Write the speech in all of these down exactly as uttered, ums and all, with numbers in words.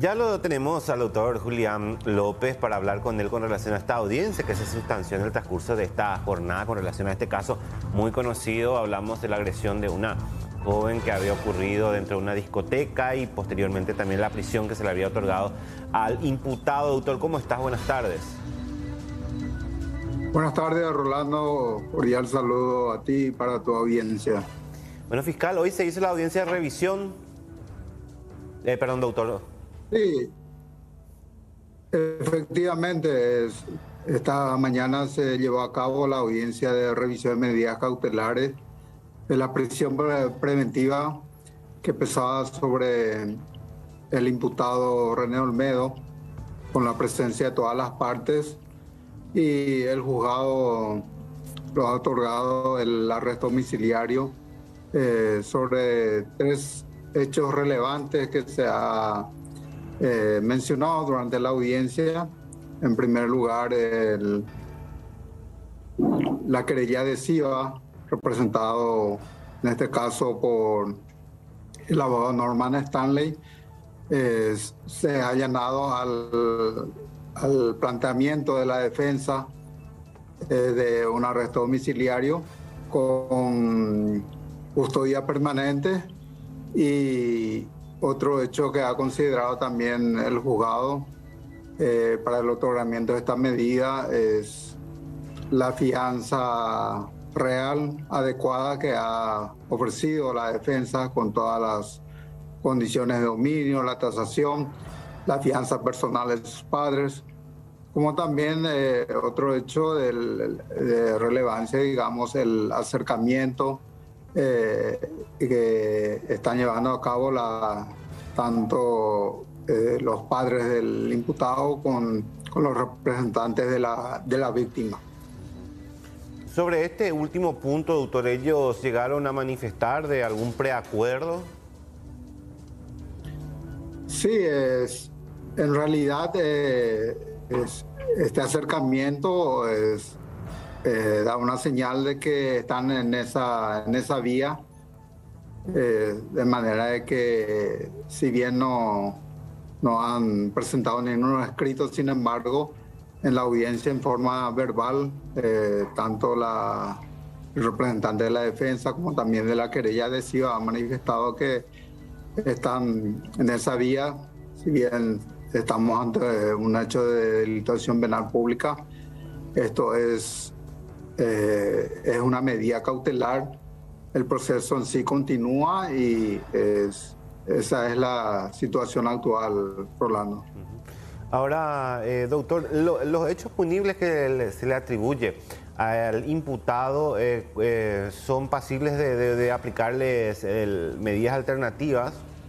Ya lo tenemos al doctor Julián López para hablar con él con relación a esta audiencia que se sustanció en el transcurso de esta jornada con relación a este caso muy conocido. Hablamos de la agresión de una joven que había ocurrido dentro de una discoteca y posteriormente también la prisión que se le había otorgado al imputado. Doctor, ¿cómo estás? Buenas tardes. Buenas tardes, Rolando. Cordial saludo a ti y para tu audiencia. Bueno, fiscal, hoy se hizo la audiencia de revisión. Eh, perdón, doctor. Sí, efectivamente, es, esta mañana se llevó a cabo la audiencia de revisión de medidas cautelares de la prisión pre preventiva que pesaba sobre el imputado René Olmedo, con la presencia de todas las partes, y el juzgado lo ha otorgado el arresto domiciliario eh, sobre tres hechos relevantes que se ha eh, mencionado durante la audiencia. En primer lugar, el, la querella adhesiva, representado en este caso por el abogado Norman Stanley, eh, se ha allanado al, al planteamiento de la defensa eh, de un arresto domiciliario con custodia permanente. Y otro hecho que ha considerado también el juzgado eh, para el otorgamiento de esta medida es la fianza real, adecuada, que ha ofrecido la defensa con todas las condiciones de dominio, la tasación, la fianza personal de sus padres, como también eh, otro hecho del, de relevancia, digamos, el acercamiento Eh, que están llevando a cabo la, tanto eh, los padres del imputado con, con los representantes de la, de la víctima. Sobre este último punto, doctor, ¿ellos llegaron a manifestar de algún preacuerdo? Sí, es, en realidad eh, es, este acercamiento es... Eh, da una señal de que están en esa, en esa vía, eh, de manera de que si bien no, no han presentado ningún escrito, sin embargo, en la audiencia en forma verbal, eh, tanto la, el representante de la defensa como también de la querella adhesiva han manifestado que están en esa vía. Si bien estamos ante un hecho de delictuación penal pública, esto es Eh, es una medida cautelar, el proceso en sí continúa y es, esa es la situación actual, Rolando. Ahora, eh, doctor, lo, los hechos punibles que le, se le atribuye al imputado eh, eh, son pasibles de, de, de aplicarles el, medidas alternativas.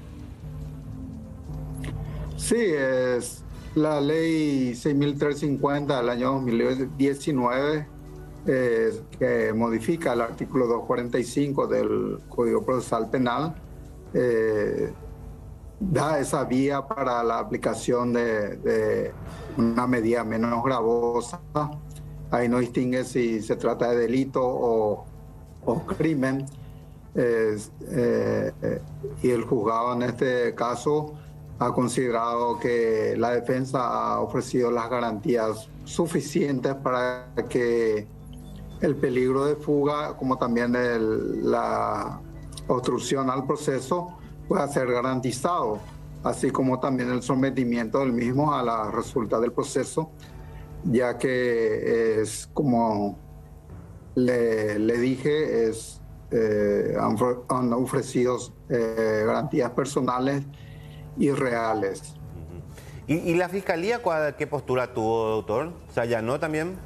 Sí, es la ley seis mil trescientos cincuenta del año dos mil diecinueve. Eh, que modifica el artículo doscientos cuarenta y cinco del Código Procesal Penal, eh, da esa vía para la aplicación de, de una medida menos gravosa. Ahí no distingue si se trata de delito o, o crimen. Eh, eh, y el juzgado en este caso ha considerado que la defensa ha ofrecido las garantías suficientes para que el peligro de fuga, como también el, la obstrucción al proceso, pueda ser garantizado, así como también el sometimiento del mismo a la resulta del proceso, ya que es, como le, le dije, es, eh, han, han ofrecido eh, garantías personales y reales. ¿Y, y la Fiscalía qué postura tuvo, doctor? ¿Se allanó también?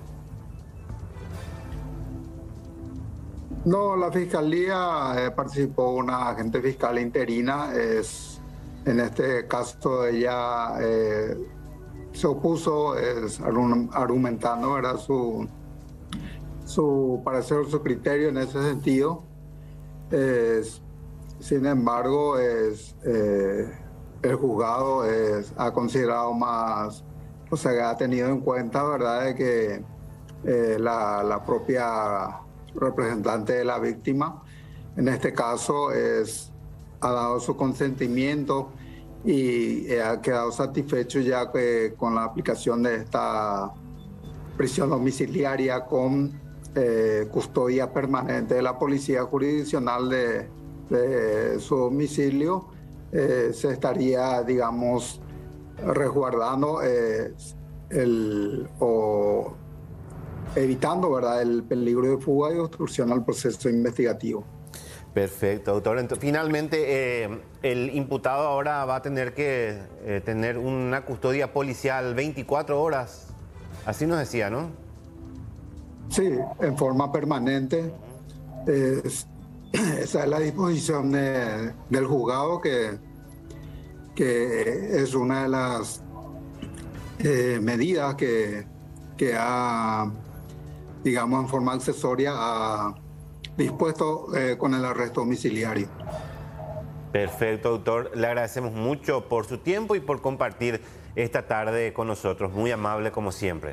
No, la Fiscalía eh, participó una agente fiscal interina. Es, en este caso ella eh, se opuso, es, argumentando era su, su parecer, su criterio en ese sentido. Es, sin embargo, es, eh, el juzgado es, ha considerado más, o sea, ha tenido en cuenta, ¿verdad?, de que eh, la, la propia representante de la víctima, en este caso, es, ha dado su consentimiento y eh, ha quedado satisfecho ya que con la aplicación de esta prisión domiciliaria con eh, custodia permanente de la Policía Jurisdiccional de, de su domicilio, eh, se estaría, digamos, resguardando eh, el, o evitando, ¿verdad?, el peligro de fuga y obstrucción al proceso investigativo. Perfecto, doctor. Entonces, finalmente, eh, el imputado ahora va a tener que eh, tener una custodia policial veinticuatro horas. Así nos decía, ¿no? Sí, en forma permanente. Eh, esa es la disposición de, del juzgado, que, que es una de las eh, medidas que, que ha, digamos, en forma accesoria, ha dispuesto eh, con el arresto domiciliario. Perfecto, doctor. Le agradecemos mucho por su tiempo y por compartir esta tarde con nosotros. Muy amable como siempre.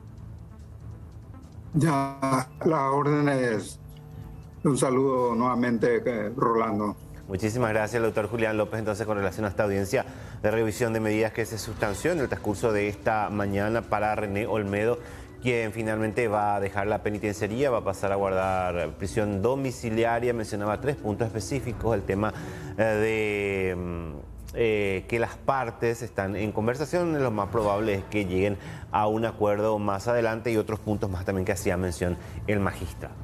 Ya, la orden es un saludo nuevamente, eh, Rolando. Muchísimas gracias, el doctor Julián López, entonces, con relación a esta audiencia de revisión de medidas que se sustanció en el transcurso de esta mañana para René Olmedo, quien finalmente va a dejar la penitenciaría, va a pasar a guardar prisión domiciliaria. Mencionaba tres puntos específicos: el tema eh, de eh, que las partes están en conversación, lo más probable es que lleguen a un acuerdo más adelante, y otros puntos más también que hacía mención el magistrado.